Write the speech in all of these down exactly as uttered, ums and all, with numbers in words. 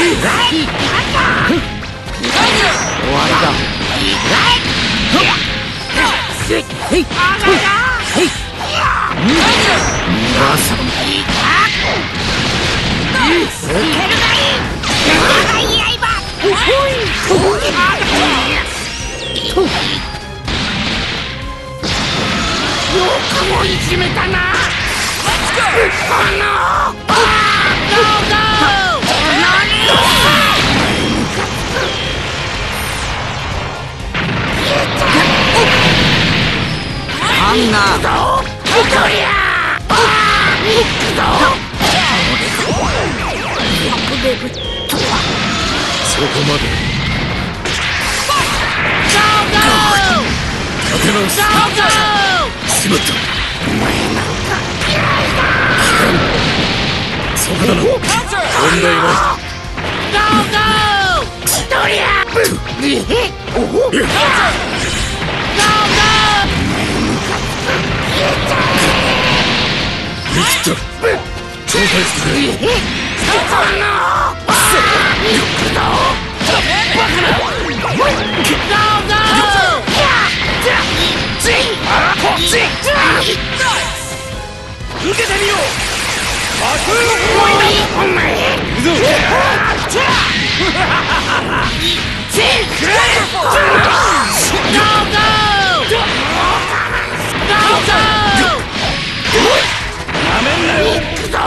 終わりだ。よくもいじめたな。アンナそこまで。立て直す。しまった。お前なんか嫌いだ。そこだな。問題ない。ストリアおほっ生きた。超回復で。受けてみよう。爆風の思いだ。お前行くぞ。なめんなよ。行くぞ。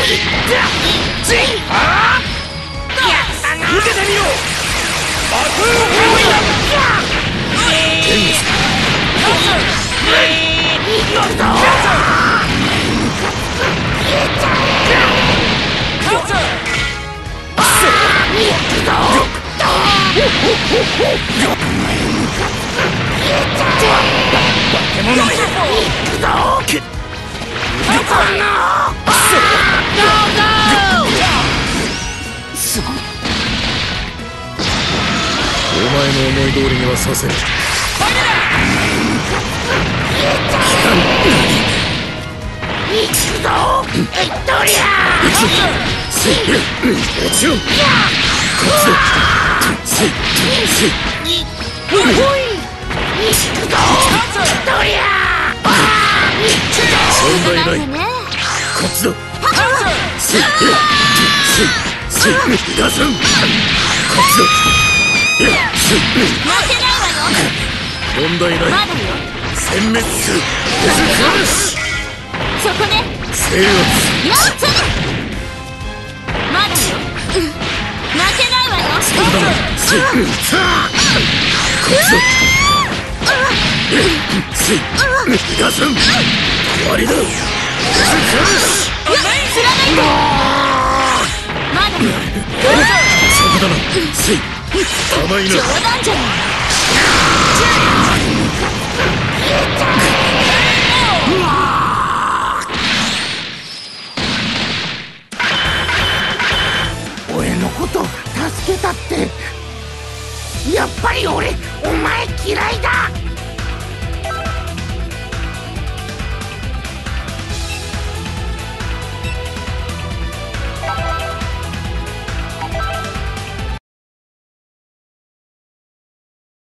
受けてみよう。爆風の思いだ。ケンス行くぞ。お前の思い通りにはさせん。行くぞビクトリア。もちろんこっちだ。せいせい行くぞビクトリア。問題ない。こっちだ。せいせいせいガスン。こっちだ。問題ない。殲滅する。 そこね。 制圧。 よっつまだよ。負けないわよ。 そうだな。せいさあこっちだ。せいガスン。終わりだ。よっ貫いて。まだよ。そこだな。せい甘いな。 冗談じゃない。 俺のこと助けたって。やっぱり俺お前嫌いだ。